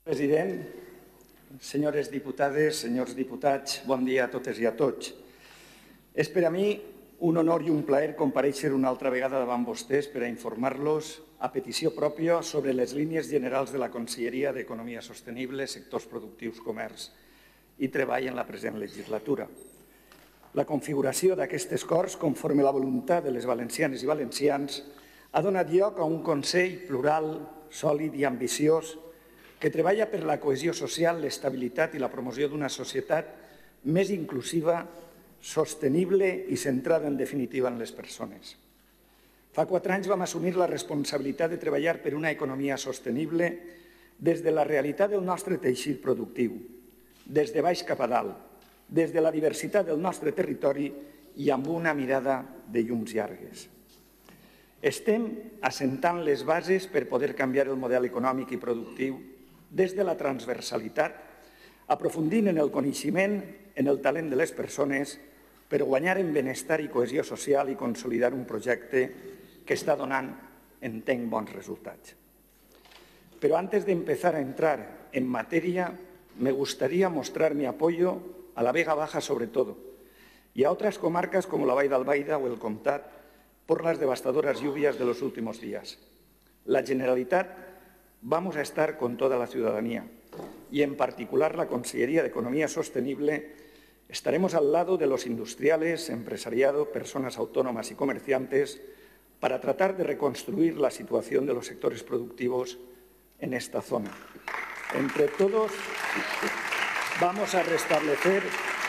President, senyores diputades, senyors diputats, bon dia a totes i a tots. És per a mi un honor i un plaer comparèixer una altra vegada davant vostès per a informar-los a petició pròpia sobre les línies generals de la Conselleria d'Economia Sostenible, Sectors Productius, Comerç i Treball en la present legislatura. La configuració d'aquestes Corts, conforme la voluntat de les valencianes i valencians, ha donat lloc a un Consell plural, sòlid i ambiciós que treballa per la cohesió social, l'estabilitat i la promoció d'una societat més inclusiva, sostenible i centrada en definitiva en les persones. Fa 4 anys vam assumir la responsabilitat de treballar per una economia sostenible des de la realitat del nostre teixit productiu, des de baix cap a dalt, des de la diversitat del nostre territori i amb una mirada de llums llargues. Estem assentant les bases per poder canviar el model econòmic i productiu des de la transversalitat, aprofundint en el coneixement, en el talent de les persones, per guanyar en benestar i cohesió social i consolidar un projecte que està donant, entenc, bons resultats. Pero antes de empezar a entrar en materia, me gustaría mostrar mi apoyo a la Vega Baja sobre todo, y a otras comarcas como la Vall d'Albaida o el Comtat por las devastadoras lluvias de los últimos días. La Generalitat vamos a estar con toda la ciudadanía y, en particular, la Consellería de Economía Sostenible, estaremos al lado de los industriales, empresariado, personas autónomas y comerciantes para tratar de reconstruir la situación de los sectores productivos en esta zona. Entre todos, vamos a restablecer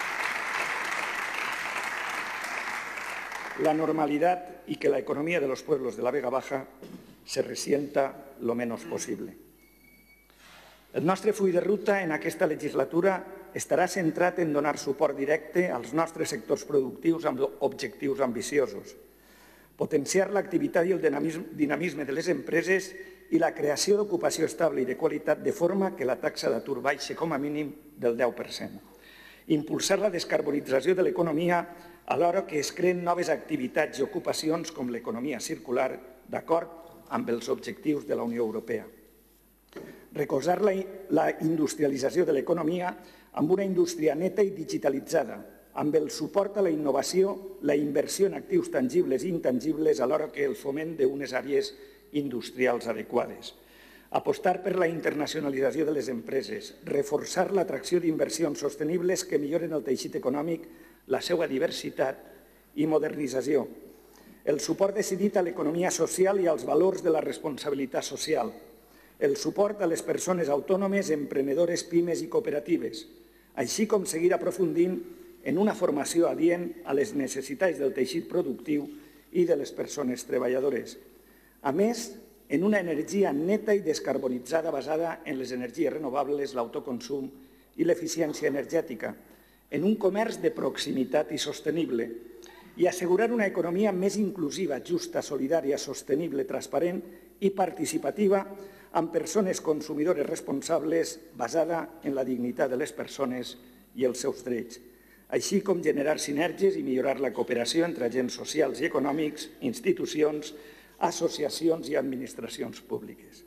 la normalidad y que la economía de los pueblos de la Vega Baja se resienta lo menos possible. El nostre full de ruta en aquesta legislatura estarà centrat en donar suport directe als nostres sectors productius amb objectius ambiciosos, potenciar l'activitat i el dinamisme de les empreses i la creació d'ocupació estable i de qualitat de forma que la taxa d'atur baixi com a mínim del 10%. Impulsar la descarbonització de l'economia alhora que es creen noves activitats i ocupacions com l'economia circular, d'acord amb els objectius de la Unió Europea. Recolzar la industrialització de l'economia amb una indústria neta i digitalitzada, amb el suport a la innovació, la inversió en actius tangibles i intangibles, alhora que el foment d'unes àrees industrials adequades. Apostar per la internacionalització de les empreses, reforçar l'atracció d'inversions sostenibles que milloren el teixit econòmic, la seva diversitat i modernització. El suport decidit a l'economia social i als valors de la responsabilitat social. El suport a les persones autònomes, emprenedores, pimes i cooperatives, així com seguir aprofundint en una formació adient a les necessitats del teixit productiu i de les persones treballadores. A més, en una energia neta i descarbonitzada basada en les energies renovables, l'autoconsum i l'eficiència energètica, en un comerç de proximitat i sostenible, i assegurar una economia més inclusiva, justa, solidària, sostenible, transparent i participativa amb persones consumidores responsables basada en la dignitat de les persones i els seus drets, així com generar sinergies i millorar la cooperació entre agents socials i econòmics, institucions, associacions i administracions públiques.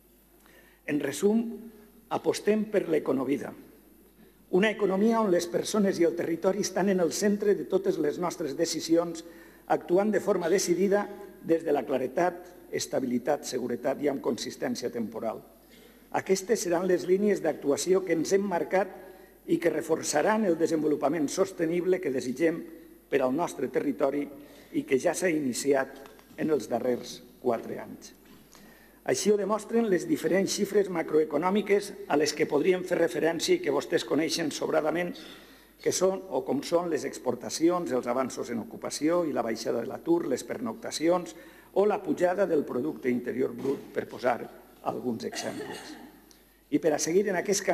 En resum, apostem per l'econovida, una economia on les persones i el territori estan en el centre de totes les nostres decisions, actuant de forma decidida des de la claretat, estabilitat, seguretat i amb consistència temporal. Aquestes seran les línies d'actuació que ens hem marcat i que reforçaran el desenvolupament sostenible que desitgem per al nostre territori i que ja s'ha iniciat en els darrers 4 anys. Així ho demostren les diferents xifres macroeconòmiques a les que podríem fer referència i que vostès coneixen sobradament, que són o com són les exportacions, els avanços en ocupació i la baixada de l'atur, les pernoctacions o la pujada del producte interior brut, per posar alguns exemples. I per a seguir en aquest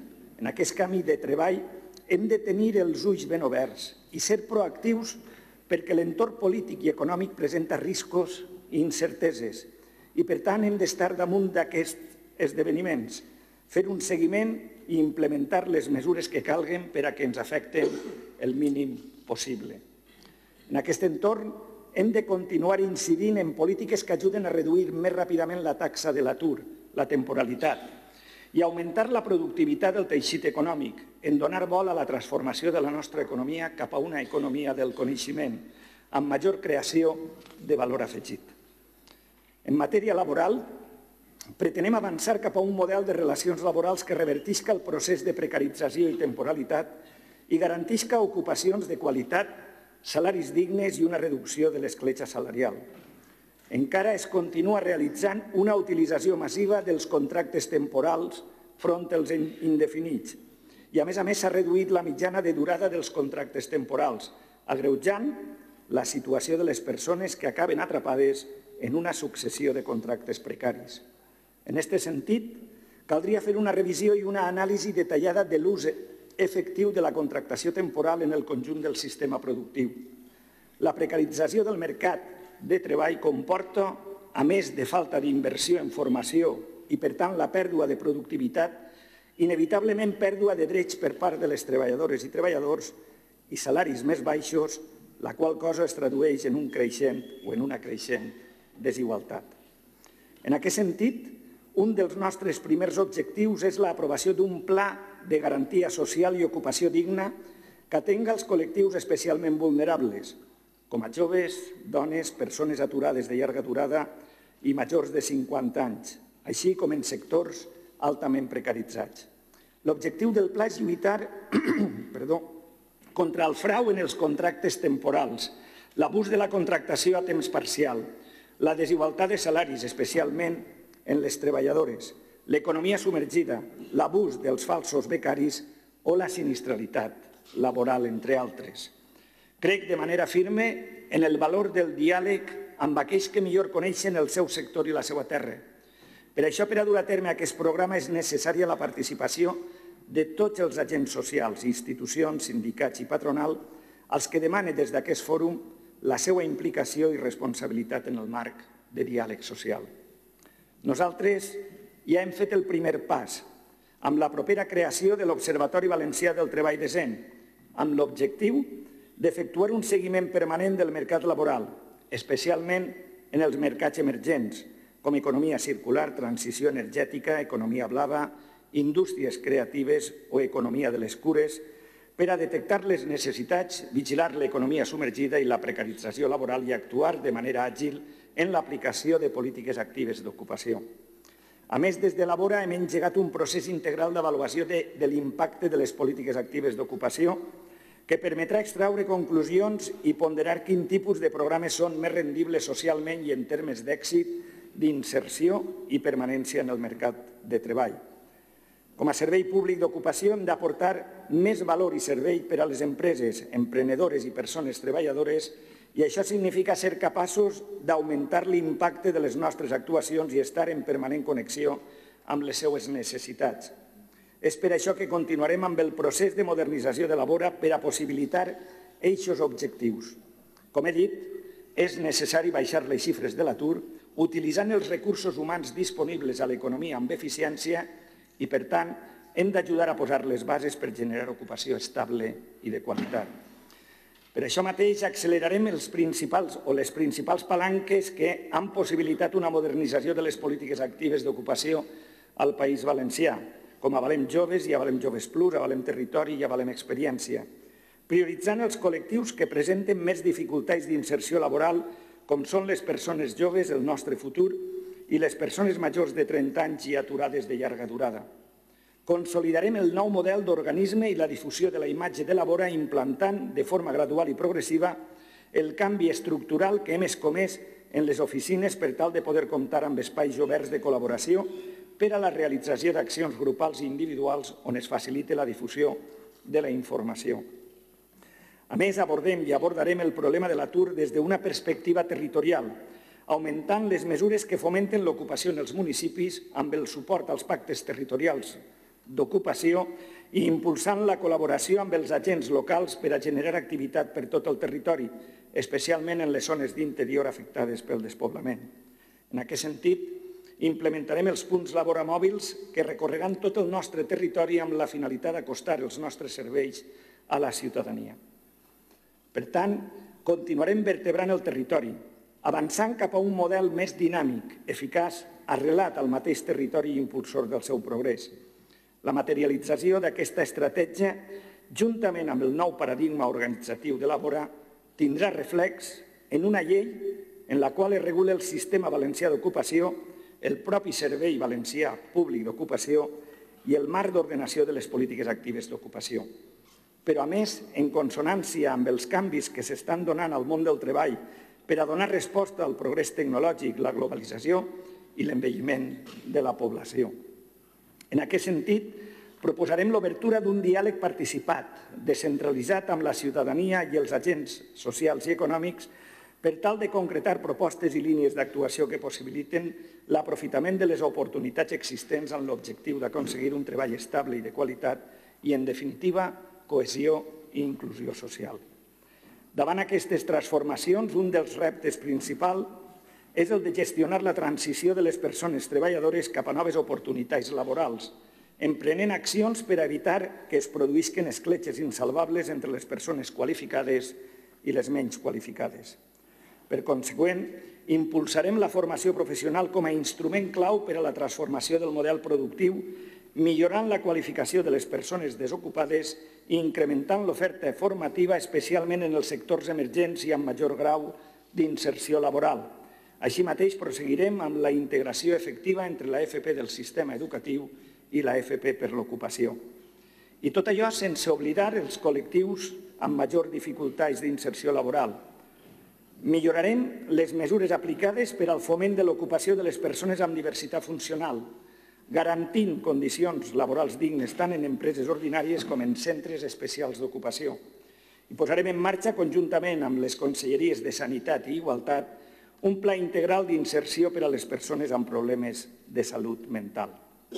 camí de treball, hem de tenir els ulls ben oberts i ser proactius perquè l'entorn polític i econòmic presenta riscos i incerteses i, per tant, hem d'estar damunt d'aquests esdeveniments, fer un seguiment i implementar les mesures que calguen per a que ens afecten el mínim possible. En aquest entorn, hem de continuar incidint en polítiques que ajuden a reduir més ràpidament la taxa de l'atur, la temporalitat, i augmentar la productivitat del teixit econòmic, en donar vol a la transformació de la nostra economia cap a una economia del coneixement, amb major creació de valor afegit. En matèria laboral, pretenem avançar cap a un model de relacions laborals que revertisca el procés de precarització i temporalitat i garantisca ocupacions de qualitat, salaris dignes i una reducció de l'escletxa salarial. Encara es continua realitzant una utilització massiva dels contractes temporals front als indefinits i, a més, s'ha reduït la mitjana de durada dels contractes temporals, agreujant la situació de les persones que acaben atrapades en una successió de contractes precaris. En aquest sentit, caldria fer una revisió i una anàlisi detallada de l'ús efectiu de la contractació temporal en el conjunt del sistema productiu. La precarització del mercat de treball comporta, a més de falta d'inversió en formació i, per tant, la pèrdua de productivitat, inevitablement pèrdua de drets per part de les treballadores i treballadors i salaris més baixos, la qual cosa es tradueix en un creixent o en una creixent desigualtat. En aquest sentit, un dels nostres primers objectius és l'aprovació d'un pla de garantia social i ocupació digna que atenga els col·lectius especialment vulnerables, com a joves, dones, persones aturades de llarga durada i majors de 50 anys, així com en sectors altament precaritzats. L'objectiu del pla és lluitar contra el frau en els contractes temporals, l'abús de la contractació a temps parcial, la desigualtat de salaris, especialment en les treballadores, l'economia submergida, l'abús dels falsos becaris o la sinistralitat laboral, entre altres. Crec de manera firme en el valor del diàleg amb aquells que millor coneixen el seu sector i la seva terra. Per això, per a dur a terme aquest programa, és necessària la participació de tots els agents socials, institucions, sindicats i patronal, als que demanen des d'aquest fòrum la seva implicació i responsabilitat en el marc de diàleg social. Nosaltres ja hem fet el primer pas amb la propera creació de l'Observatori Valencià del Treball Decent, amb l'objectiu d'efectuar un seguiment permanent del mercat laboral, especialment en els mercats emergents, com economia circular, transició energètica, economia blava, indústries creatives o economia de les cures, per a detectar les necessitats, vigilar l'economia submergida i la precarització laboral i actuar de manera àgil en l'aplicació de polítiques actives d'ocupació. A més, des de Labora hem engegat un procés integral d'avaluació de l'impacte de les polítiques actives d'ocupació que permetrà extraure conclusions i ponderar quin tipus de programes són més rendibles socialment i en termes d'èxit, d'inserció i permanència en el mercat de treball. Com a servei públic d'ocupació hem d'aportar més valor i servei per a les empreses, emprenedores i persones treballadores, i això significa ser capaços d'augmentar l'impacte de les nostres actuacions i estar en permanent connexió amb les seues necessitats. És per això que continuarem amb el procés de modernització de Labora per a possibilitar aquests objectius. Com he dit, és necessari baixar les xifres de l'atur utilitzant els recursos humans disponibles a l'economia amb eficiència i, per tant, hem d'ajudar a posar les bases per generar ocupació estable i de qualitat. Per això mateix accelerarem les principals palanques que han possibilitat una modernització de les polítiques actives d'ocupació al País Valencià, com Avalem Joves i Avalem Joves Plus, Avalem Territori i Avalem Experiència, prioritzant els col·lectius que presenten més dificultats d'inserció laboral, com són les persones joves, el nostre futur, i les persones majors de 30 anys i aturades de llarga durada. Consolidarem el nou model d'organisme i la difusió de la imatge de Labora implantant de forma gradual i progressiva el canvi estructural que hem escomès en les oficines per tal de poder comptar amb espais oberts de col·laboració per a la realització d'accions grupals i individuals on es facilite la difusió de la informació. A més, abordem i abordarem el problema de l'atur des d'una perspectiva territorial, augmentant les mesures que fomenten l'ocupació en els municipis amb el suport als pactes territorials d'ocupació i impulsant la col·laboració amb els agents locals per a generar activitat per tot el territori, especialment en les zones d'interior afectades pel despoblament. En aquest sentit, implementarem els punts Labora mòbils que recorreran tot el nostre territori amb la finalitat d'acostar els nostres serveis a la ciutadania. Per tant, continuarem vertebrant el territori, avançant cap a un model més dinàmic, eficaç, arrelat al mateix territori i impulsor del seu progrés. La materialització d'aquesta estratègia, juntament amb el nou paradigma organitzatiu de l'Àgora, tindrà reflex en una llei en la qual es regula el sistema valencià d'ocupació, el propi Servei Valencià Públic d'Ocupació i el marc d'ordenació de les polítiques actives d'ocupació. Però, a més, en consonància amb els canvis que s'estan donant al món del treball per a donar resposta al progrés tecnològic, la globalització i l'envelliment de la població. En aquest sentit, proposarem l'obertura d'un diàleg participat, descentralitzat amb la ciutadania i els agents socials i econòmics per tal de concretar propostes i línies d'actuació que possibiliten l'aprofitament de les oportunitats existents amb l'objectiu d'aconseguir un treball estable i de qualitat i, en definitiva, cohesió i inclusió social. Davant aquestes transformacions, un dels reptes principals és el de gestionar la transició de les persones treballadores cap a noves oportunitats laborals, emprenent accions per evitar que es produïsquen escletxes insalvables entre les persones qualificades i les menys qualificades. Per conseqüent, impulsarem la formació professional com a instrument clau per a la transformació del model productiu, millorant la qualificació de les persones desocupades i incrementant l'oferta formativa, especialment en els sectors emergents i amb major grau d'inserció laboral. Així mateix, proseguirem amb la integració efectiva entre l'AFP del sistema educatiu i l'AFP per l'ocupació. I tot allò sense oblidar els col·lectius amb major dificultats d'inserció laboral. Millorarem les mesures aplicades per al foment de l'ocupació de les persones amb diversitat funcional, garantint condicions laborals dignes tant en empreses ordinàries com en centres especials d'ocupació. I posarem en marxa, conjuntament amb les conselleries de Sanitat i Igualtat, un pla integral d'inserció per a les persones amb problemes de salut mental.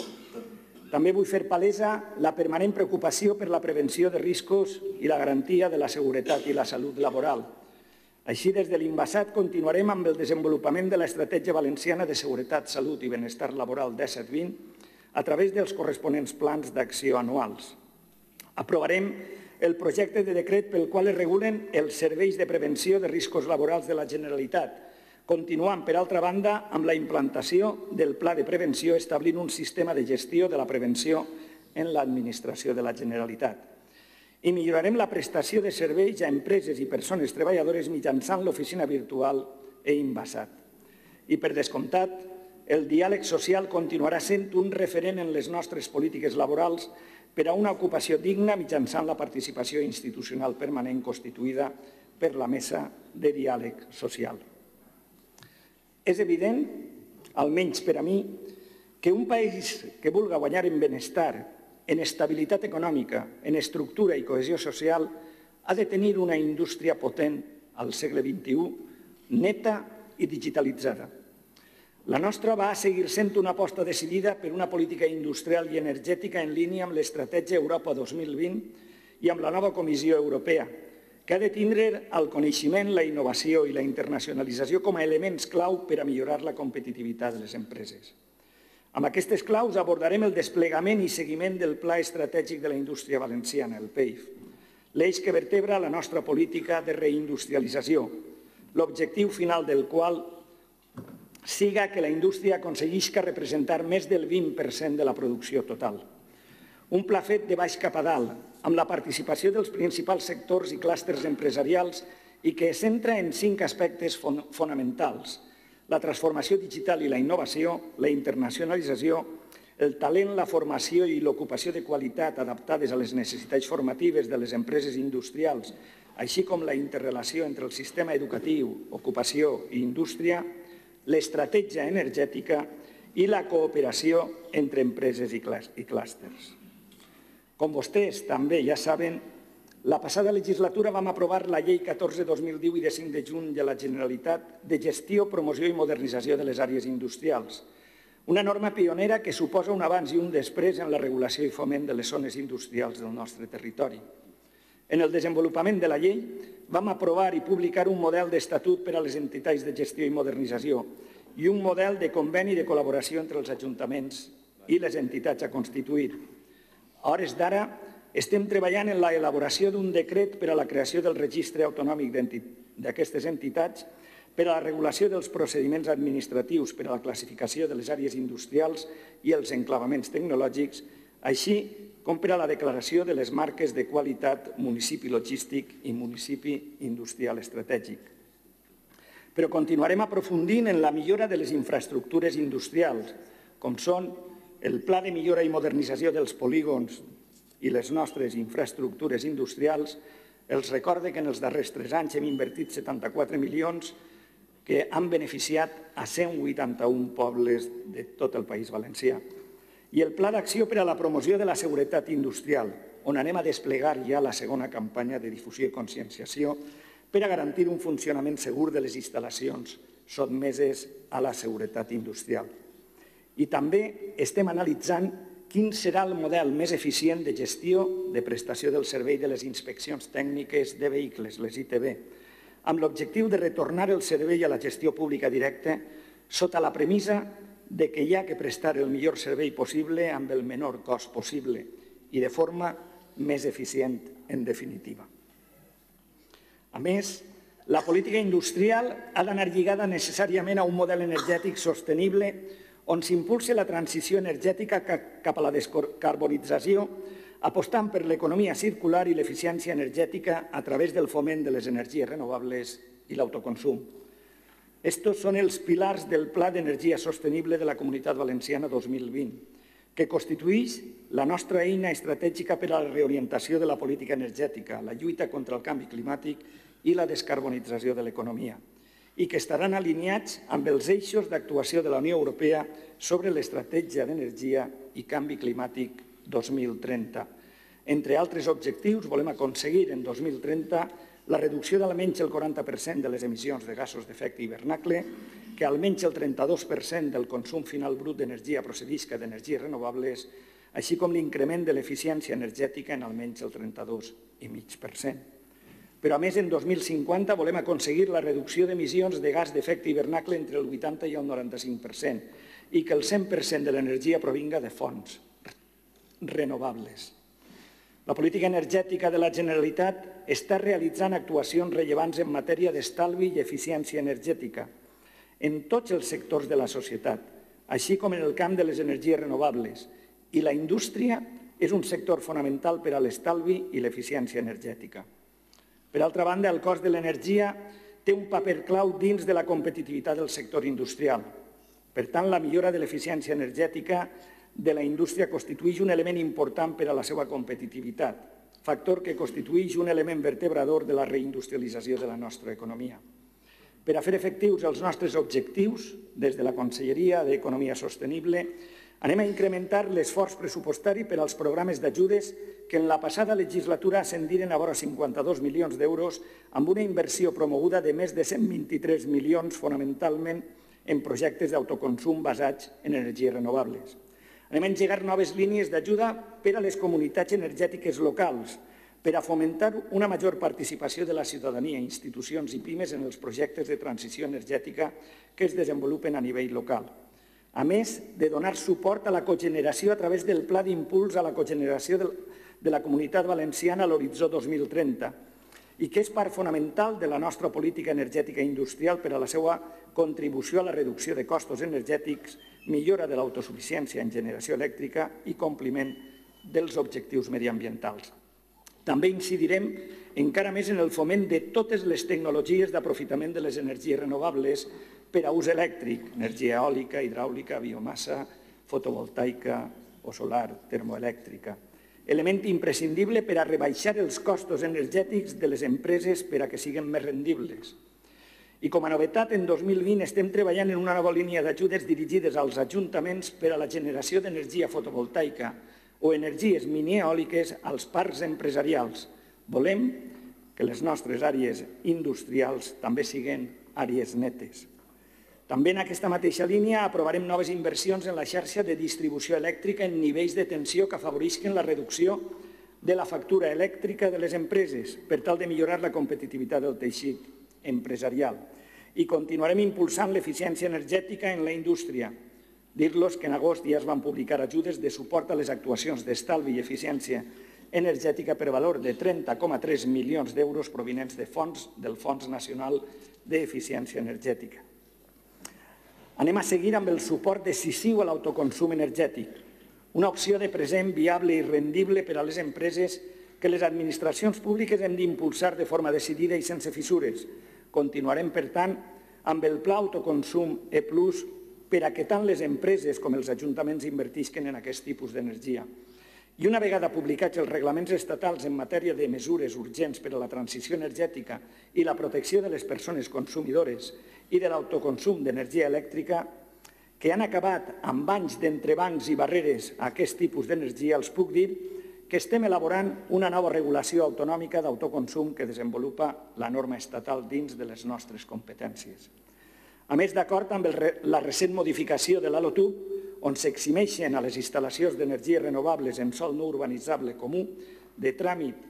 També vull fer palesa la permanent preocupació per la prevenció de riscos i la garantia de la seguretat i la salut laboral. Així, des de l'Invasat, continuarem amb el desenvolupament de l'Estratègia Valenciana de Seguretat, Salut i Benestar Laboral 17-20 a través dels corresponents plans d'acció anuals. Aprovarem el projecte de decret pel qual es regulen els serveis de prevenció de riscos laborals de la Generalitat, continuant, per altra banda, amb la implantació del Pla de Prevenció, establint un sistema de gestió de la prevenció en l'administració de la Generalitat. I millorarem la prestació de serveis a empreses i persones treballadores mitjançant l'oficina virtual e Inbasat. I, per descomptat, el diàleg social continuarà sent un referent en les nostres polítiques laborals per a una ocupació digna mitjançant la participació institucional permanent constituïda per la Mesa de Diàleg Social. És evident, almenys per a mi, que un país que vulga guanyar en benestar, en estabilitat econòmica, en estructura i cohesió social, ha de tenir una indústria potent al segle XXI, neta i digitalitzada. La nostra va seguir sent una aposta decidida per una política industrial i energètica en línia amb l'Estratègia Europa 2020 i amb la nova Comissió Europea, que ha de tindre el coneixement, la innovació i la internacionalització com a elements clau per a millorar la competitivitat de les empreses. Amb aquestes claus abordarem el desplegament i seguiment del Pla Estratègic de la Indústria Valenciana, el PEIF, l'eix que vertebra la nostra política de reindustrialització, l'objectiu final del qual siga que la indústria aconseguisca representar més del 20% de la producció total. Un pla fet de baix cap a dalt, amb la participació dels principals sectors i clústers empresarials i que es centra en 5 aspectes fonamentals: la transformació digital i la innovació, la internacionalització, el talent, la formació i l'ocupació de qualitat adaptades a les necessitats formatives de les empreses industrials, així com la interrelació entre el sistema educatiu, ocupació i indústria, l'estratègia energètica i la cooperació entre empreses i clústers. Com vostès també ja saben, la passada legislatura vam aprovar la Llei 14/2010 i de 5 de juny de la Generalitat de gestió, promoció i modernització de les àrees industrials, una norma pionera que suposa un abans i un després en la regulació i foment de les zones industrials del nostre territori. En el desenvolupament de la llei vam aprovar i publicar un model d'estatut per a les entitats de gestió i modernització i un model de conveni de col·laboració entre els ajuntaments i les entitats a constituir. A hores d'ara, estem treballant en l'elaboració d'un decret per a la creació del registre autonòmic d'aquestes entitats per a la regulació dels procediments administratius per a la classificació de les àrees industrials i els enclavaments tecnològics, així com per a la declaració de les marques de qualitat municipi logístic i municipi industrial estratègic. Però continuarem aprofundint en la millora de les infraestructures industrials, com són el Pla de Millora i Modernització dels Polígons i les nostres infraestructures industrials. Els recorde que en els darrers 3 anys hem invertit 74 milions que han beneficiat a 181 pobles de tot el País Valencià. I el Pla d'Acció per a la promoció de la seguretat industrial, on anem a desplegar ja la segona campanya de difusió i conscienciació per a garantir un funcionament segur de les instal·lacions sotmeses a la seguretat industrial. I també estem analitzant quin serà el model més eficient de gestió de prestació del servei de les inspeccions tècniques de vehicles, les ITV, amb l'objectiu de retornar el servei a la gestió pública directa sota la premissa de que hi ha que prestar el millor servei possible amb el menor cost possible i de forma més eficient, en definitiva. A més, la política industrial ha d'anar lligada necessàriament a un model energètic sostenible on s'impulsi la transició energètica cap a la descarbonització, apostant per l'economia circular i l'eficiència energètica a través del foment de les energies renovables i l'autoconsum. Estos són els pilars del Pla d'Energia Sostenible de la Comunitat Valenciana 2020, que constitueix la nostra eina estratègica per a la reorientació de la política energètica, la lluita contra el canvi climàtic i la descarbonització de l'economia, i que estaran alineats amb els eixos d'actuació de la Unió Europea sobre l'estratègia d'energia i canvi climàtic 2030. Entre altres objectius, volem aconseguir en 2030 la reducció d'almenys el 40% de les emissions de gasos d'efecte hivernacle, que almenys el 32% del consum final brut d'energia procedisca d'energies renovables, així com l'increment de l'eficiència energètica en almenys el 32,5%. Però, a més, en 2050 volem aconseguir la reducció d'emissions de gas d'efecte hivernacle entre el 80 i el 95% i que el 100% de l'energia provinga de fonts renovables. La política energètica de la Generalitat està realitzant actuacions rellevants en matèria d'estalvi i eficiència energètica en tots els sectors de la societat, així com en el camp de les energies renovables, i la indústria és un sector fonamental per a l'estalvi i l'eficiència energètica. Per altra banda, el cost de l'energia té un paper clau dins de la competitivitat del sector industrial. Per tant, la millora de l'eficiència energètica de la indústria constitueix un element important per a la seva competitivitat, factor que constitueix un element vertebrador de la reindustrialització de la nostra economia. Per a fer efectius els nostres objectius, des de la Conselleria d'Economia Sostenible, anem a incrementar l'esforç pressupostari per als programes d'ajudes que en la passada legislatura ascendiren a vora 52 milions d'euros amb una inversió promoguda de més de 123 milions fonamentalment en projectes d'autoconsum basats en energies renovables. Anem a engegar noves línies d'ajuda per a les comunitats energètiques locals, per a fomentar una major participació de la ciutadania, institucions i pimes en els projectes de transició energètica que es desenvolupen a nivell local. A més de donar suport a la cogeneració a través del Pla d'Impuls a la cogeneració de la Comunitat Valenciana a l'horitzó 2030 i que és part fonamental de la nostra política energètica industrial per a la seva contribució a la reducció de costos energètics, millora de l'autosuficiència en generació elèctrica i compliment dels objectius mediambientals. També incidirem encara més en el foment de totes les tecnologies d'aprofitament de les energies renovables per a ús elèctric, energia eòlica, hidràulica, biomassa, fotovoltaica o solar, termoelèctrica. Element imprescindible per a rebaixar els costos energètics de les empreses per a que siguin més rendibles. I com a novetat, en 2020 estem treballant en una nova línia d'ajudes dirigides als ajuntaments per a la generació d'energia fotovoltaica o energies minieòliques als parcs empresarials. Volem que les nostres àrees industrials també siguin àrees netes. També en aquesta mateixa línia aprovarem noves inversions en la xarxa de distribució elèctrica en nivells de tensió que afavorisquen la reducció de la factura elèctrica de les empreses per tal de millorar la competitivitat del teixit empresarial. I continuarem impulsant l'eficiència energètica en la indústria. Dir-los que en agost ja es van publicar ajudes de suport a les actuacions d'estalvi i eficiència energètica per valor de 30,3 milions d'euros provinents del Fons Nacional d'Eficiència Energètica. Anem a seguir amb el suport decisiu a l'autoconsum energètic, una opció de present viable i rendible per a les empreses que les administracions públiques hem d'impulsar de forma decidida i sense fissures. Continuarem, per tant, amb el Pla Autoconsum E+, per a que tant les empreses com els ajuntaments invertisquen en aquest tipus d'energia. I una vegada publicats els reglaments estatals en matèria de mesures urgents per a la transició energètica i la protecció de les persones consumidores i de l'autoconsum d'energia elèctrica, que han acabat amb anys d'entrebancs i barreres a aquest tipus d'energia, els puc dir que estem elaborant una nova regulació autonòmica d'autoconsum que desenvolupa la norma estatal dins de les nostres competències. A més, d'acord amb la recent modificació de l'ALOTUB, on s'eximeixen a les instal·lacions d'energies renovables en sòl no urbanitzable comú de tràmit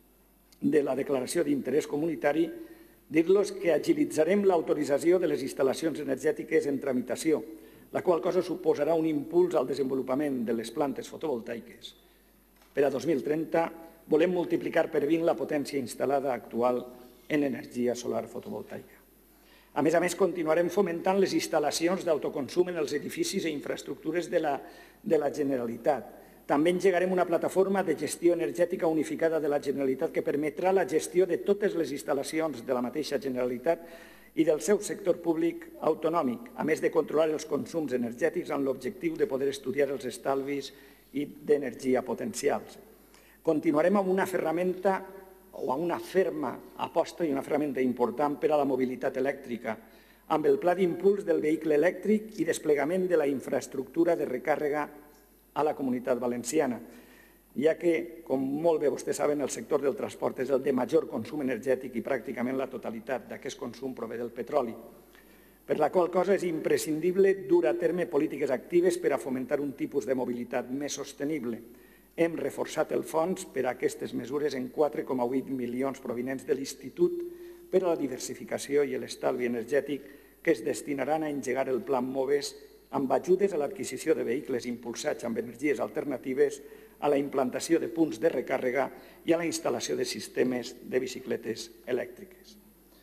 de la declaració d'interès comunitari, dir-los que agilitzarem l'autorització de les instal·lacions energètiques en tramitació, la qual cosa suposarà un impuls al desenvolupament de les plantes fotovoltaiques. Per a 2030 volem multiplicar per 20 la potència instal·lada actual en energia solar fotovoltaica. A més, continuarem fomentant les instal·lacions d'autoconsum en els edificis i infraestructures de la Generalitat. També engegarem una plataforma de gestió energètica unificada de la Generalitat que permetrà la gestió de totes les instal·lacions de la mateixa Generalitat i del seu sector públic autonòmic, a més de controlar els consums energètics amb l'objectiu de poder estudiar els estalvis d'energia potencials. Continuarem amb una ferramenta o amb una ferma aposta i una ferramenta important per a la mobilitat elèctrica, amb el pla d'impuls del vehicle elèctric i desplegament de la infraestructura de recàrrega a la Comunitat Valenciana, ja que, com molt bé vostès saben, el sector del transport és el de major consum energètic i pràcticament la totalitat d'aquest consum prové del petroli, per la qual cosa és imprescindible dur a terme polítiques actives per a fomentar un tipus de mobilitat més sostenible. Hem reforçat el fons per a aquestes mesures en 4,8 milions provinents de l'Institut per a la Diversificació i l'Estalvi Energètic que es destinaran a engegar el Plan MOVES amb ajudes a l'adquisició de vehicles impulsats amb energies alternatives, a la implantació de punts de recàrrega i a la instal·lació de sistemes de bicicletes elèctriques.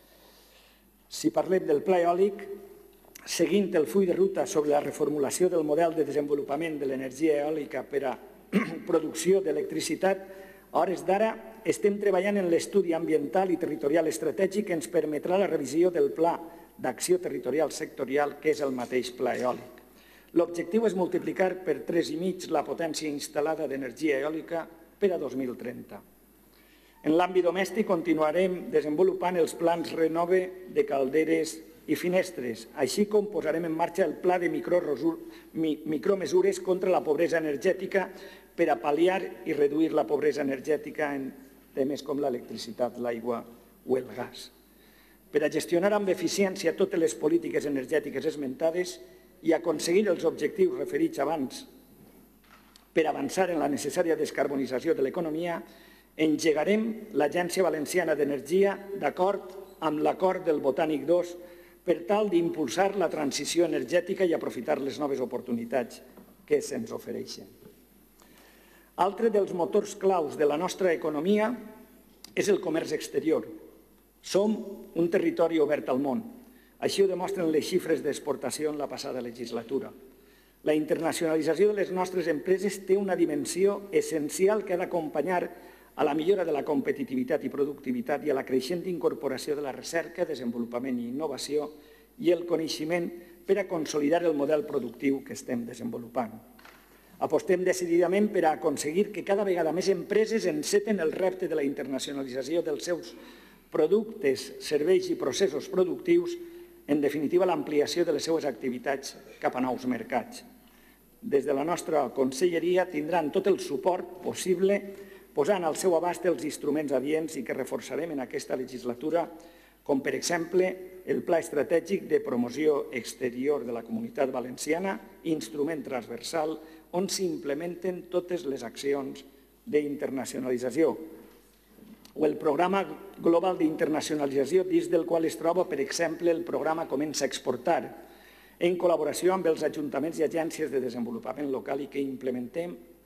Si parlem del pla eòlic, seguint el full de ruta sobre la reformulació del model de desenvolupament de l'energia eòlica per a producció d'electricitat, a hores d'ara estem treballant en l'estudi ambiental i territorial estratègic que ens permetrà la revisió del Pla d'Acció Territorial Sectorial, que és el mateix pla eòlic. L'objectiu és multiplicar per 3,5 la potència instal·lada d'energia eòlica per a 2030. En l'àmbit domèstic continuarem desenvolupant els plans Renove de calderes i finestres, així com posarem en marxa el pla de micromesures contra la pobresa energètica per a pal·liar i reduir la pobresa energètica en temes com l'electricitat, l'aigua o el gas. Per a gestionar amb eficiència totes les polítiques energètiques esmentades i aconseguir els objectius referits abans per avançar en la necessària descarbonització de l'economia, engegarem l'Agència Valenciana d'Energia d'acord amb l'acord del Botànic 2 per tal d'impulsar la transició energètica i aprofitar les noves oportunitats que se'ns ofereixen. Altre dels motors claus de la nostra economia és el comerç exterior. Som un territori obert al món. Així ho demostren les xifres d'exportació en la passada legislatura. La internacionalització de les nostres empreses té una dimensió essencial que ha d'acompanyar a la millora de la competitivitat i productivitat i a la creixent incorporació de la recerca, desenvolupament i innovació i el coneixement per a consolidar el model productiu que estem desenvolupant. Apostem decididament per a aconseguir que cada vegada més empreses enceten el repte de la internacionalització dels seus productes, serveis i processos productius, en definitiva l'ampliació de les seues activitats cap a nous mercats. Des de la nostra conselleria tindran tot el suport possible posant al seu abast els instruments adients i que reforçarem en aquesta legislatura, com per exemple el Pla Estratègic de Promoció Exterior de la Comunitat Valenciana, instrument transversal on s'implementen totes les accions d'internacionalització, o el Programa Global d'Internacionalització, dins del qual es troba, per exemple, el programa Comença a Exportar, en col·laboració amb els ajuntaments i agències de desenvolupament local i que implementem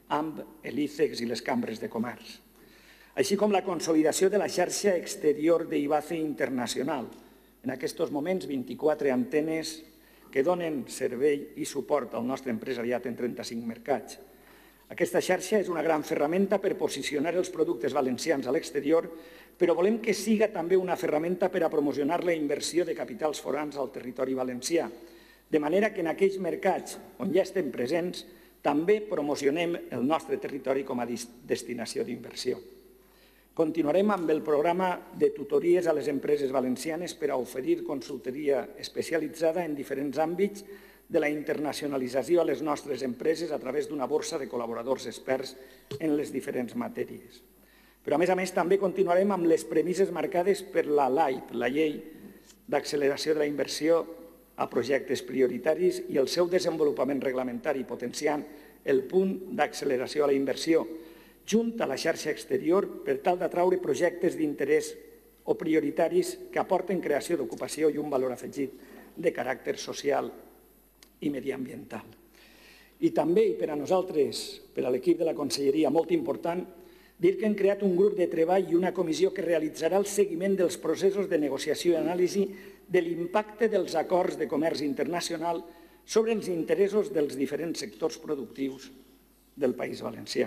amb l'ICEX i les cambres de comerç, així com la consolidació de la xarxa exterior d'IBACE internacional. En aquests moments, 24 antenes que donen servei i suport al nostre empresariat en 35 mercats. Aquesta xarxa és una gran ferramenta per posicionar els productes valencians a l'exterior, però volem que siga també una ferramenta per a promocionar la inversió de capitals forans al territori valencià, de manera que en aquells mercats on ja estem presents també promocionem el nostre territori com a destinació d'inversió. Continuarem amb el programa de tutories a les empreses valencianes per a oferir consultoria especialitzada en diferents àmbits de la internacionalització a les nostres empreses a través d'una borsa de col·laboradors experts en les diferents matèries. Però, a més, també continuarem amb les premisses marcades per la LAIP, la Llei d'Acceleració de la Inversió a Projectes Prioritaris, i el seu desenvolupament reglamentari, potenciant el punt d'acceleració a la inversió, junt a la xarxa exterior per tal d'atraure projectes d'interès o prioritaris que aporten creació d'ocupació i un valor afegit de caràcter social i mediambiental. I també, i per a nosaltres, per a l'equip de la Conselleria, molt important, dir que hem creat un grup de treball i una comissió que realitzarà el seguiment dels processos de negociació i anàlisi de l'impacte dels acords de comerç internacional sobre els interessos dels diferents sectors productius del País Valencià.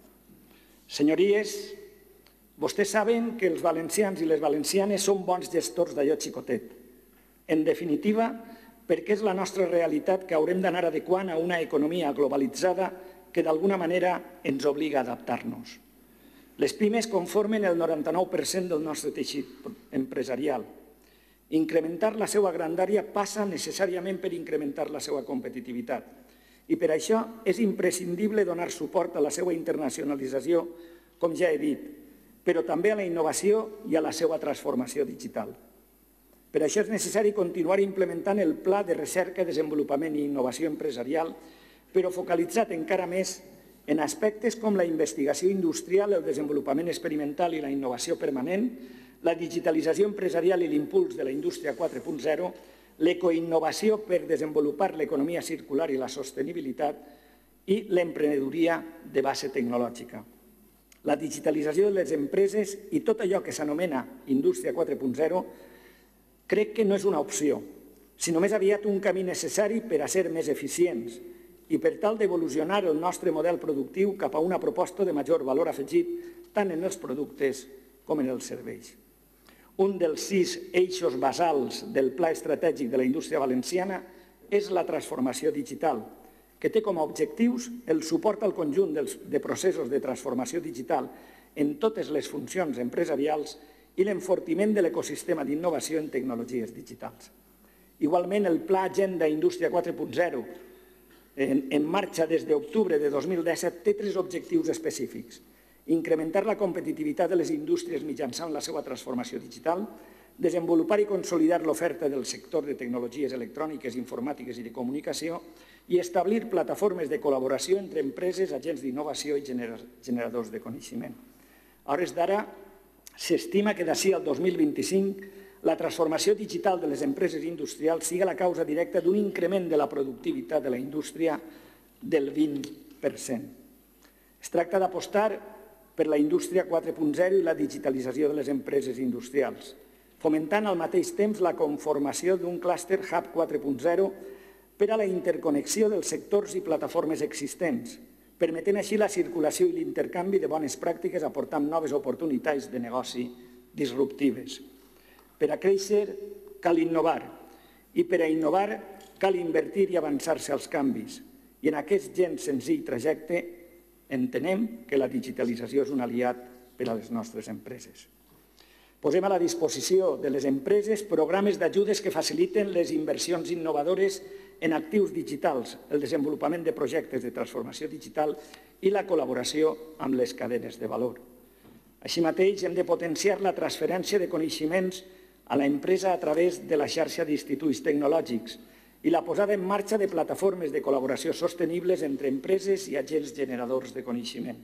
Senyories, vostès saben que els valencians i les valencianes són bons gestors d'allò xicotet. En definitiva, perquè és la nostra realitat que haurem d'anar adequant a una economia globalitzada que d'alguna manera ens obliga a adaptar-nos. Les pimes conformen el 99% del nostre teixit empresarial. Incrementar la seva grandària passa necessàriament per incrementar la seva competitivitat. I per això és imprescindible donar suport a la seva internacionalització, com ja he dit, però també a la innovació i a la seva transformació digital. Per això és necessari continuar implementant el Pla de Recerca, Desenvolupament i Innovació Empresarial, però focalitzat encara més en aspectes com la investigació industrial, el desenvolupament experimental i la innovació permanent, la digitalització empresarial i l'impuls de la indústria 4.0, l'ecoinnovació per desenvolupar l'economia circular i la sostenibilitat i l'emprenedoria de base tecnològica. La digitalització de les empreses i tot allò que s'anomena indústria 4.0 crec que no és una opció, sinó més aviat un camí necessari per a ser més eficients i per tal d'evolucionar el nostre model productiu cap a una proposta de major valor afegit tant en els productes com en els serveis. Un dels 6 eixos basals del Pla Estratègic de la Indústria Valenciana és la transformació digital, que té com a objectius el suport al conjunt de processos de transformació digital en totes les funcions empresarials i l'enfortiment de l'ecosistema d'innovació en tecnologies digitals. Igualment, el Pla Agenda Indústria 4.0, en marxa des d'octubre de 2017, té 3 objectius específics: incrementar la competitivitat de les indústries mitjançant la seva transformació digital, desenvolupar i consolidar l'oferta del sector de tecnologies electròniques, informàtiques i de comunicació i establir plataformes de col·laboració entre empreses, agents d'innovació i generadors de coneixement. A hores d'ara, s'estima que d'ací al 2025 la transformació digital de les empreses industrials sigui la causa directa d'un increment de la productivitat de la indústria del 20%. Es tracta d'apostar per la indústria 4.0 i la digitalització de les empreses industrials, fomentant al mateix temps la conformació d'un clúster Hub 4.0 per a la interconnexió dels sectors i plataformes existents, permetent així la circulació i l'intercanvi de bones pràctiques aportant noves oportunitats de negoci disruptives. Per a créixer cal innovar i per a innovar cal invertir i avançar-se als canvis. I en aquest gens senzill trajecte entenem que la digitalització és un aliat per a les nostres empreses. Posem a la disposició de les empreses programes d'ajudes que faciliten les inversions innovadores en actius digitals, el desenvolupament de projectes de transformació digital i la col·laboració amb les cadenes de valor. Així mateix, hem de potenciar la transferència de coneixements a l'empresa a través de la xarxa d'instituts tecnològics i la posada en marxa de plataformes de col·laboració sostenibles entre empreses i agents generadors de coneixement.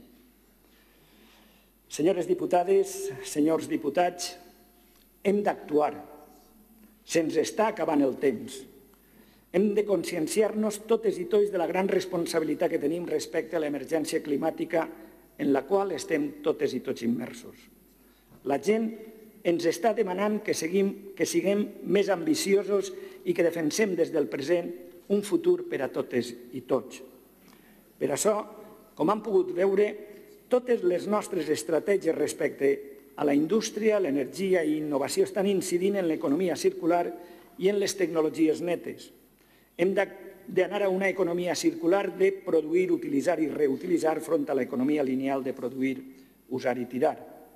Senyores diputades, senyors diputats, hem d'actuar. Se'ns està acabant el temps. Hem de conscienciar-nos totes i tots de la gran responsabilitat que tenim respecte a l'emergència climàtica en la qual estem totes i tots immersos. La gent ens està demanant que siguem més ambiciosos i que defensem des del present un futur per a totes i tots. Per això, com han pogut veure, totes les nostres estratègies respecte a la indústria, l'energia i innovació estan incidint en l'economia circular i en les tecnologies netes. Hem d'anar a una economia circular de produir, utilitzar i reutilitzar front a l'economia lineal de produir, usar i tirar.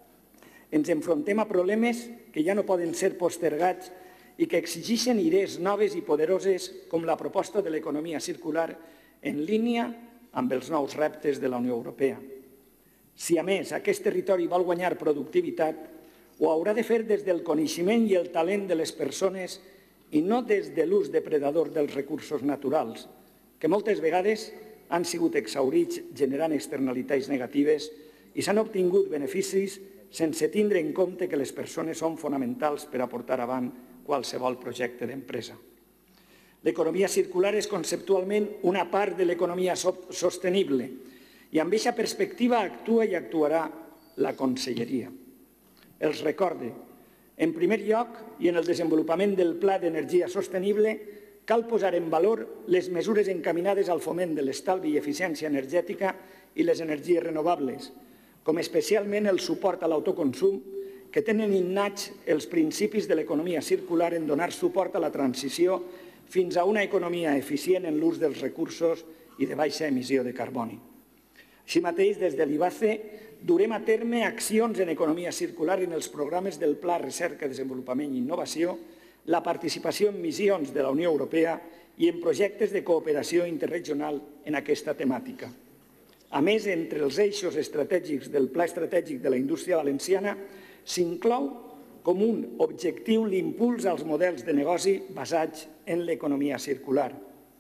Ens enfrontem a problemes que ja no poden ser postergats i que exigeixen idees noves i poderoses com la proposta de l'economia circular en línia amb els nous reptes de la Unió Europea. Si, a més, aquest territori vol guanyar productivitat, ho haurà de fer des del coneixement i el talent de les persones i no des de l'ús depredador dels recursos naturals, que moltes vegades han sigut exhaurits generant externalitats negatives i s'han obtingut beneficis sense tindre en compte que les persones són fonamentals per a portar avant qualsevol projecte d'empresa. L'economia circular és conceptualment una part de l'economia sostenible i amb aquesta perspectiva actua i actuarà la Conselleria. Els recorde, en primer lloc i en el desenvolupament del Pla d'Energia Sostenible, cal posar en valor les mesures encaminades al foment de l'estalvi i eficiència energètica i les energies renovables, com especialment el suport a l'autoconsum, que tenen innats els principis de l'economia circular en donar suport a la transició fins a una economia eficient en l'ús dels recursos i de baixa emissió de carboni. Així mateix, des de l'IBACE, durem a terme accions en economia circular en els programes del Pla Recerca, Desenvolupament i Innovació, la participació en missions de la Unió Europea i en projectes de cooperació interregional en aquesta temàtica. A més, entre els eixos estratègics del Pla Estratègic de la Indústria Valenciana s'inclou com un objectiu l'impuls als models de negoci basats en l'economia circular.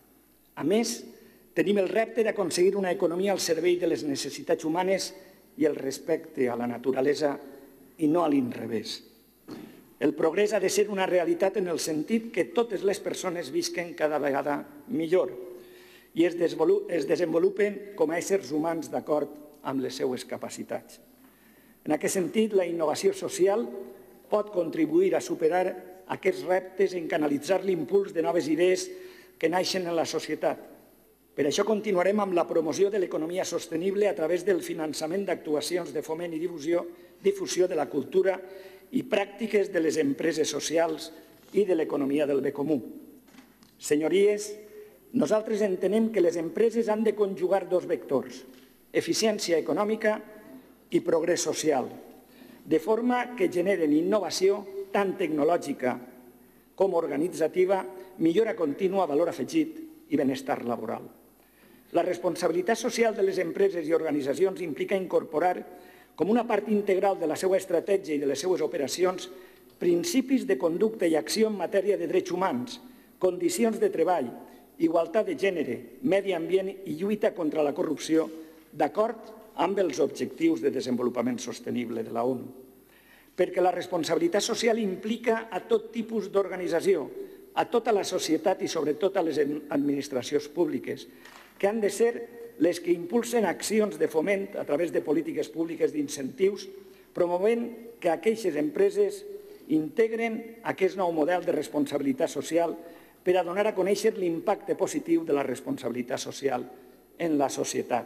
A més, tenim el repte d'aconseguir una economia al servei de les necessitats humanes i el respecte a la naturalesa i no a l'inrevés. El progrés ha de ser una realitat en el sentit que totes les persones visquen cada vegada millor i es desenvolupen com a éssers humans d'acord amb les seues capacitats. En aquest sentit, la innovació social pot contribuir a superar aquests reptes en canalitzar l'impuls de noves idees que naixen en la societat. Per això continuarem amb la promoció de l'economia sostenible a través del finançament d'actuacions de foment i difusió de la cultura i pràctiques de les empreses socials i de l'economia del bé comú. Senyories, nosaltres entenem que les empreses han de conjugar dos vectors, eficiència econòmica i progrés social, de forma que generen innovació tant tecnològica com organitzativa, millora contínua, valor afegit i benestar laboral. La responsabilitat social de les empreses i organitzacions implica incorporar com una part integral de la seva estratègia i de les seues operacions principis de conducta i acció en matèria de drets humans, condicions de treball, igualtat de gènere, medi ambient i lluita contra la corrupció, d'acord amb els objectius de desenvolupament sostenible de la ONU. Perquè la responsabilitat social implica a tot tipus d'organització, a tota la societat i sobretot a les administracions públiques, que han de ser les que impulsen accions de foment a través de polítiques públiques d'incentius, promovent que aquestes empreses integren aquest nou model de responsabilitat social per a donar a conèixer l'impacte positiu de la responsabilitat social en la societat.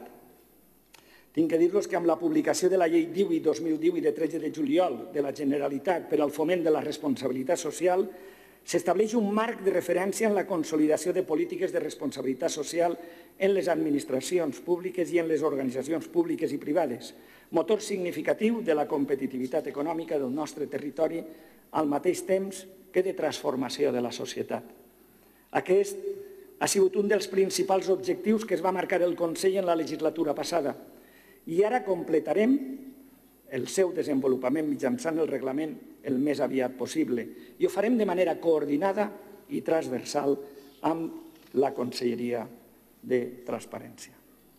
Tinc que dir-los que amb la publicació de la Llei 18/2018 de 13 de juliol de la Generalitat per al foment de la responsabilitat social s'estableix un marc de referència en la consolidació de polítiques de responsabilitat social en les administracions públiques i en les organitzacions públiques i privades, motor significatiu de la competitivitat econòmica del nostre territori al mateix temps que de transformació de la societat. Aquest ha sigut un dels principals objectius que es va marcar el Consell en la legislatura passada i ara completarem el seu desenvolupament mitjançant el reglament el més aviat possible i ho farem de manera coordinada i transversal amb la Conselleria de Transparència.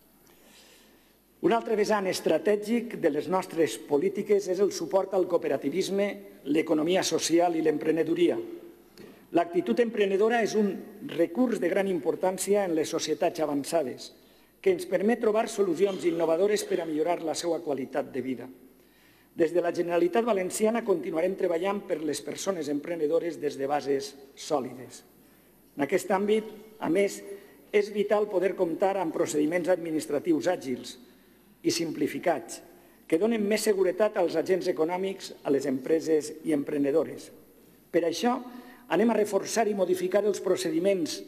Un altre vessant estratègic de les nostres polítiques és el suport al cooperativisme, l'economia social i l'emprenedoria. L'actitud emprenedora és un recurs de gran importància en les societats avançades que ens permet trobar solucions innovadores per a millorar la seva qualitat de vida. Des de la Generalitat Valenciana continuarem treballant per les persones emprenedores des de bases sòlides. En aquest àmbit, a més, és vital poder comptar amb procediments administratius àgils i simplificats que donen més seguretat als agents econòmics, a les empreses i emprenedores. Per això, anem a reforçar i modificar els procediments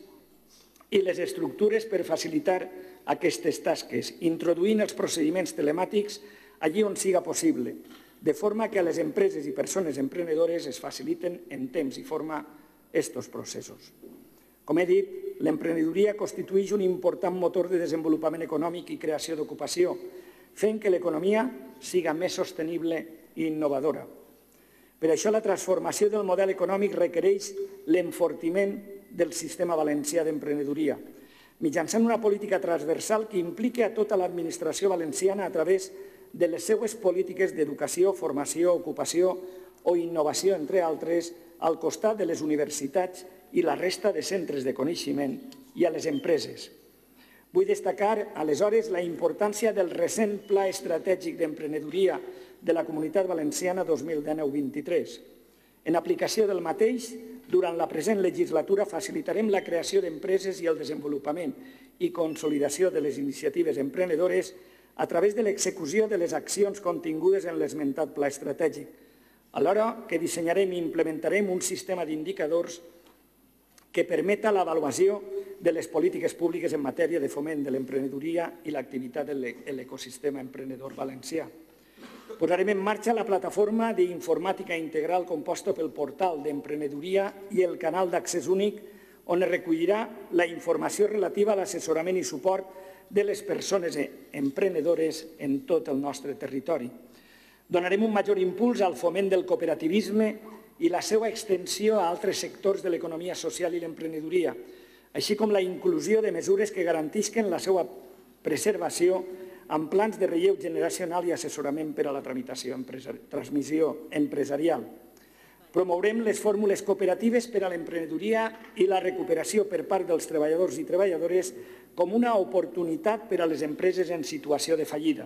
i les estructures per facilitar aquestes tasques, introduint els procediments telemàtics allí on siga possible, de forma que a les empreses i persones emprenedores es faciliten en temps i forma aquests processos. Com he dit, l'emprenedoria constitueix un important motor de desenvolupament econòmic i creació d'ocupació, fent que l'economia siga més sostenible i innovadora. Per això la transformació del model econòmic requereix l'enfortiment del sistema valencià d'emprenedoria, mitjançant una política transversal que impliqui a tota l'administració valenciana a través de les seues polítiques d'educació, formació, ocupació o innovació, entre altres, al costat de les universitats i la resta de centres de coneixement i a les empreses. Vull destacar, aleshores, la importància del recent Pla Estratègic d'Emprenedoria de la Comunitat Valenciana 2019-23. En aplicació del mateix, durant la present legislatura facilitarem la creació d'empreses i el desenvolupament i consolidació de les iniciatives emprenedores a través de l'execució de les accions contingudes en l'esmentat Pla Estratègic, alhora que dissenyarem i implementarem un sistema d'indicadors que permeta l'avaluació de les polítiques públiques en matèria de foment de l'emprenedoria i l'activitat de l'ecosistema emprenedor valencià. Posarem en marxa la plataforma d'informàtica integral composta pel portal d'emprenedoria i el canal d'accés únic, on es recollirà la informació relativa a l'assessorament i suport de les persones emprenedores en tot el nostre territori. Donarem un major impuls al foment del cooperativisme i la seva extensió a altres sectors de l'economia social i l'emprenedoria, així com la inclusió de mesures que garantisquen la seva preservació amb plans de relleu generacional i assessorament per a la transmissió empresarial. Promourem les fórmules cooperatives per a l'emprenedoria i la recuperació per part dels treballadors i treballadores com una oportunitat per a les empreses en situació de fallida.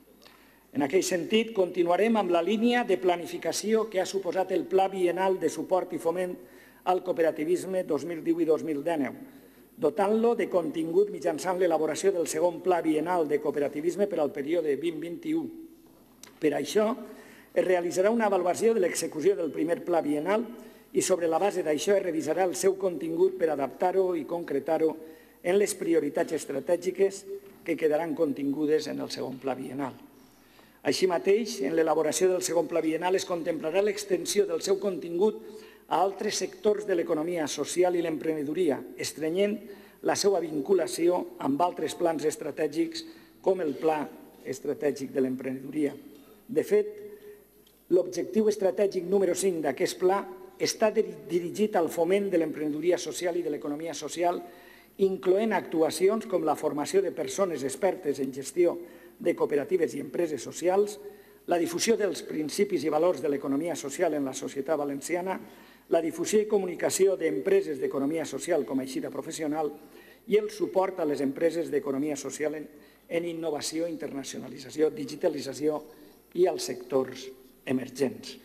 En aquell sentit, continuarem amb la línia de planificació que ha suposat el Pla Bienal de Suport i Foment al Cooperativisme 2010 i 2019, dotant-lo de contingut mitjançant l'elaboració del segon Pla Bienal de Cooperativisme per al període 2021. Per això, es realitzarà una avaluació de l'execució del primer Pla Bienal i sobre la base d'això es revisarà el seu contingut per adaptar-ho i concretar-ho en les prioritats estratègiques que quedaran contingudes en el segon Pla Bienal. Així mateix, en l'elaboració del segon Pla Bienal es contemplarà l'extensió del seu contingut a altres sectors de l'economia social i l'emprenedoria, estrenyent la seva vinculació amb altres plans estratègics com el Pla Estratègic de l'Emprenedoria. De fet, l'objectiu estratègic número 5 d'aquest pla està dirigit al foment de l'emprenedoria social i de l'economia social, incloent actuacions com la formació de persones expertes en gestió de cooperatives i empreses socials, la difusió dels principis i valors de l'economia social en la societat valenciana, la difusió i comunicació d'empreses d'economia social com a eixida professional i el suport a les empreses d'economia social en innovació, internacionalització, digitalització i als sectors emergents.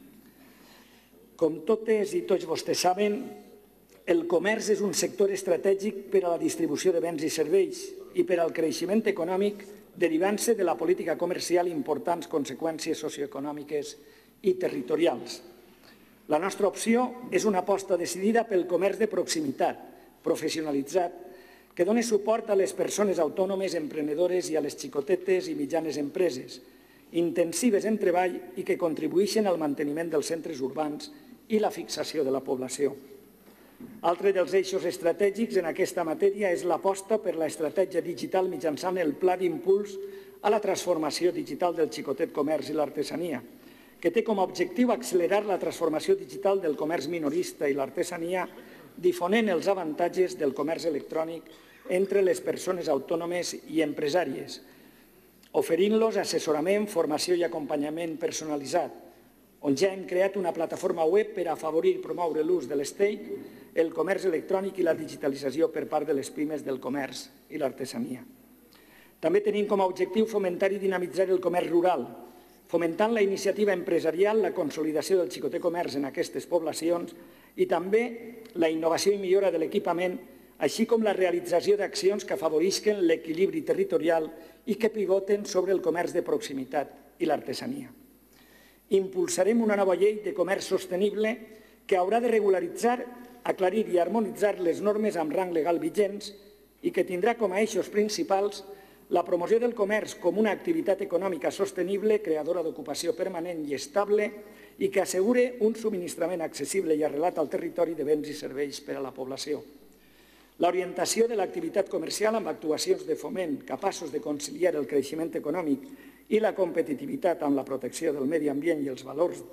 Com totes i tots vostès saben, el comerç és un sector estratègic per a la distribució de béns i serveis i per al creixement econòmic derivant-se de la política comercial importants conseqüències socioeconòmiques i territorials. La nostra opció és una aposta decidida pel comerç de proximitat, professionalitzat, que doni suport a les persones autònomes, emprenedores i a les xicotetes i mitjanes empreses, intensives en treball i que contribueixen al manteniment dels centres urbans i la fixació de la població. Altre dels eixos estratègics en aquesta matèria és l'aposta per l'estratègia digital mitjançant el Pla d'Impuls a la transformació digital del xicotet comerç i l'artesania, que té com a objectiu accelerar la transformació digital del comerç minorista i l'artesania, difonent els avantatges del comerç electrònic entre les persones autònomes i empresàries, oferint-los assessorament, formació i acompanyament personalitzat, on ja hem creat una plataforma web per afavorir i promoure l'ús de l'STEIC, el comerç electrònic i la digitalització per part de les pimes del comerç i l'artesania. També tenim com a objectiu fomentar i dinamitzar el comerç rural, fomentant la iniciativa empresarial, la consolidació del xicotè comerç en aquestes poblacions i també la innovació i millora de l'equipament, així com la realització d'accions que afavorisquen l'equilibri territorial i que pivoten sobre el comerç de proximitat i l'artesania. Impulsarem una nova llei de comerç sostenible que haurà de regularitzar, aclarir i harmonitzar les normes amb rang legal vigents i que tindrà com a eixos principals la promoció del comerç com una activitat econòmica sostenible, creadora d'ocupació permanent i estable i que assegure un subministrament accessible i arrelat al territori de béns i serveis per a la població. L'orientació de l'activitat comercial amb actuacions de foment capaços de conciliar el creixement econòmic i la competitivitat amb la protecció del medi ambient i els valors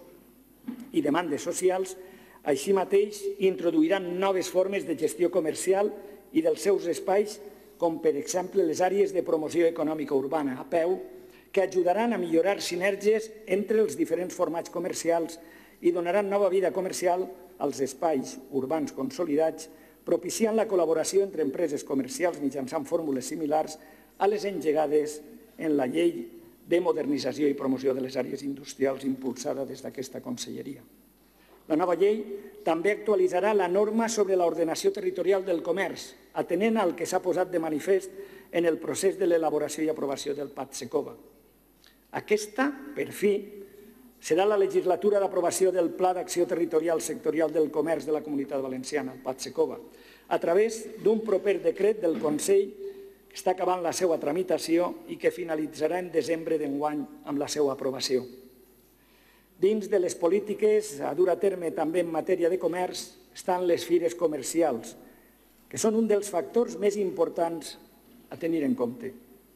i demandes socials, així mateix introduiran noves formes de gestió comercial i dels seus espais, com per exemple les àrees de promoció econòmica urbana, APEU, que ajudaran a millorar sinergies entre els diferents formats comercials i donaran nova vida comercial als espais urbans consolidats, propiciant la col·laboració entre empreses comercials mitjançant fórmules similars a les engegades en la Llei de Modernització i Promoció de les Àrees Industrials impulsada des d'aquesta conselleria. La nova llei també actualitzarà la norma sobre l'ordenació territorial del comerç, atenent al que s'ha posat de manifest en el procés de l'elaboració i aprovació del PAT-Secoba. Aquesta, per fi, serà la legislatura d'aprovació del Pla d'Acció Territorial Sectorial del Comerç de la Comunitat Valenciana, el PAT-Secoba, a través d'un proper decret del Consell que està acabant la seva tramitació i que finalitzarà en desembre d'enguany amb la seva aprovació. Dins de les polítiques a dur a terme també en matèria de comerç estan les fires comercials, que són un dels factors més importants a tenir en compte.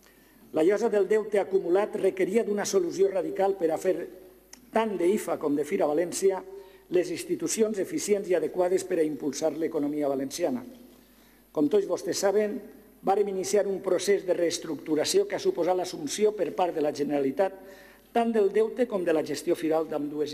La llosa del deute acumulat requeria d'una solució radical per a fer tant d'IFA com de Fira València les institucions eficients i adequades per a impulsar l'economia valenciana. Com tots vostès saben, vàrem iniciar un procés de reestructuració que ha suposat l'assumpció per part de la Generalitat tant del deute com de la gestió firal d'ambdues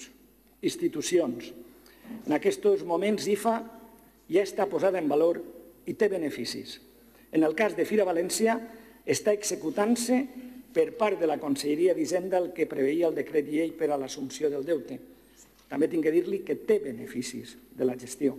institucions. En aquests moments, IFA ja està posada en valor i té beneficis. En el cas de Fira València, està executant-se per part de la Conselleria d'Hisenda el que preveia el decret llei per a l'assumpció del deute. També tinc que dir-li que té beneficis de la gestió.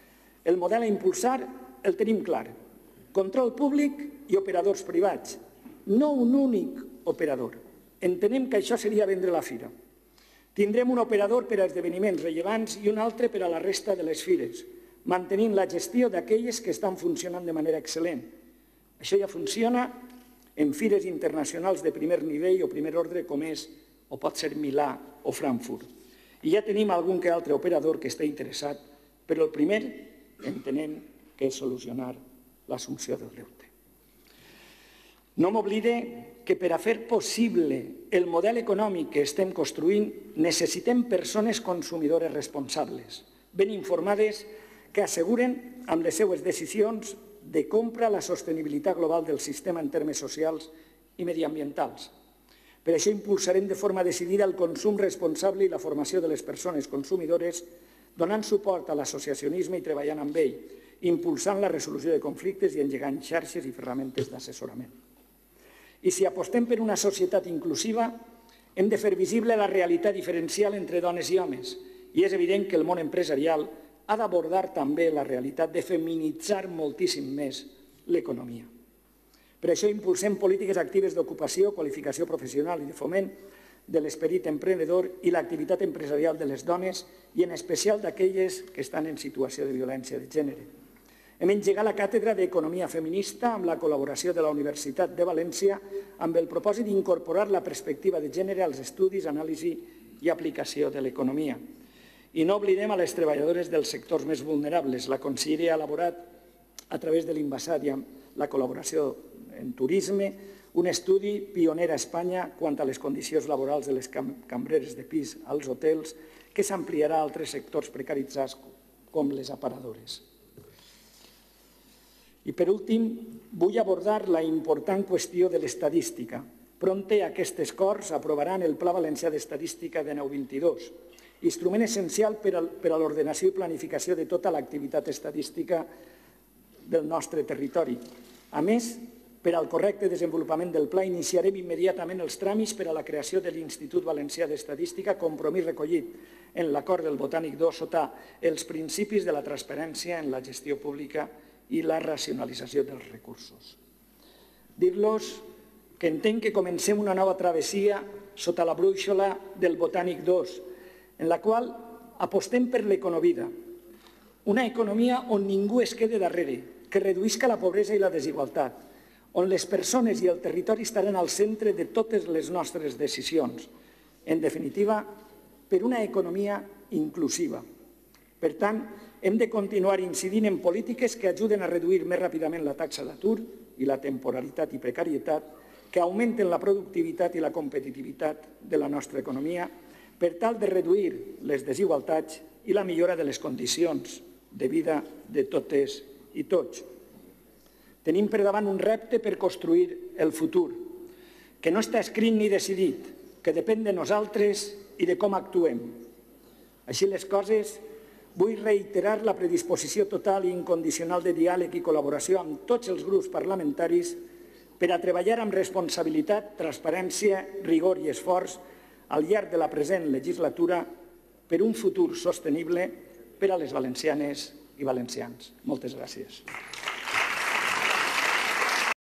El model a impulsar el tenim clar. Control públic i operadors privats, no un únic operador. Entenem que això seria vendre la fira. Tindrem un operador per a esdeveniments rellevants i un altre per a la resta de les fires, mantenint la gestió d'aquelles que estan funcionant de manera excel·lent. Això ja funciona en fires internacionals de primer nivell o primer ordre com és o pot ser Milà o Frankfurt. I ja tenim algun que altre operador que està interessat, però el primer entenem que és solucionar l'assumpció del deute. No m'oblide que per a fer possible el model econòmic que estem construint necessitem persones consumidores responsables, ben informades, que asseguren amb les seues decisions de compra la sostenibilitat global del sistema en termes socials i mediambientals. Per això impulsarem de forma decidida el consum responsable i la formació de les persones consumidores, donant suport a l'associacionisme i treballant amb ell, impulsant la resolució de conflictes i engegant xarxes i ferramentes d'assessorament. I si apostem per una societat inclusiva, hem de fer visible la realitat diferencial entre dones i homes. I és evident que el món empresarial ha d'abordar també la realitat de feminitzar moltíssim més l'economia. Per això impulsem polítiques actives d'ocupació, qualificació professional i de foment de l'esperit emprenedor i l'activitat empresarial de les dones i en especial d'aquelles que estan en situació de violència de gènere. Hem engegat la càtedra d'Economia Feminista amb la col·laboració de la Universitat de València amb el propòsit d'incorporar la perspectiva de gènere als estudis, anàlisi i aplicació de l'economia. I no oblidem a les treballadores dels sectors més vulnerables. La Conselleria ha elaborat, a través de l'Invasat i amb la col·laboració en turisme, un estudi pioner a Espanya quant a les condicions laborals de les cambreres de pis als hotels, que s'ampliarà a altres sectors precaritzats com les aparadores. I per últim, vull abordar la important qüestió de l'estadística, Prompte aquestes Corts aprovaran el Pla Valencià d'Estadística de 2022, instrument essencial per a l'ordenació i planificació de tota l'activitat estadística del nostre territori. A més, per al correcte desenvolupament del pla, iniciarem immediatament els tràmits per a la creació de l'Institut Valencià d'Estadística, compromís recollit en l'acord del Botànic 2 sota els principis de la transparència en la gestió pública i la racionalització dels recursos. Dir-los que entenc que comencem una nova travessia sota la brúixola del Botànic 2, en la qual apostem per l'econovida, una economia on ningú es quede darrere, que reduïsca la pobresa i la desigualtat, on les persones i el territori estaran al centre de totes les nostres decisions. En definitiva, per una economia inclusiva. Per tant, hem de continuar incidint en polítiques que ajuden a reduir més ràpidament la taxa d'atur i la temporalitat i precarietat, que augmenten la productivitat i la competitivitat de la nostra economia, per tal de reduir les desigualtats i la millora de les condicions de vida de totes i tots. Tenim per davant un repte per construir el futur, que no està escrit ni decidit, que depèn de nosaltres i de com actuem. Així les coses, vull reiterar la predisposició total i incondicional de diàleg i col·laboració amb tots els grups parlamentaris per a treballar amb responsabilitat, transparència, rigor i esforç al llarg de la present legislatura per un futur sostenible per a les valencianes i valencians. Moltes gràcies.